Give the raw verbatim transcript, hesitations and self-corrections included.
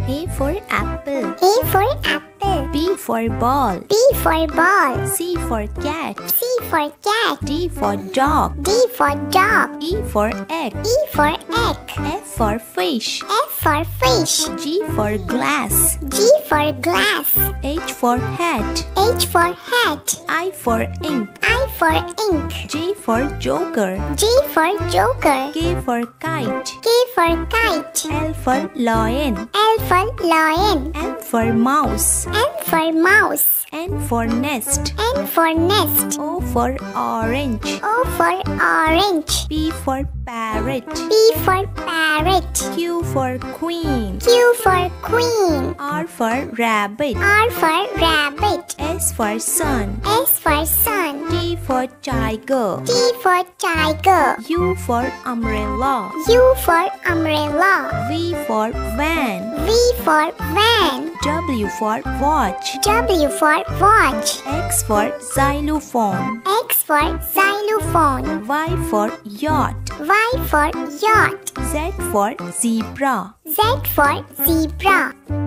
A for apple. A for apple. B for ball. B for ball. C for cat. C for cat. D for dog. D for dog. E for egg. E for egg. F for fish. F for fish. G for glass. G for glass. H for hat. H for hat. I for ink. I for ink. J for joker. G for joker. K for kite. K for kite. L for lion. L for lion. M for mouse. M for mouse. N for nest. N for nest. O for orange. O for orange. P for parrot. P for parrot. Q for queen. Q for queen. R for rabbit. R for rabbit. S for sun. S for sun. T for tiger. T for tiger. U for umbrella. U for umbrella. V for van. V for van. W for watch. W for watch. X for xylophone. X for xylophone. Y for yacht. Y for yacht. Z for zebra. Z for zebra.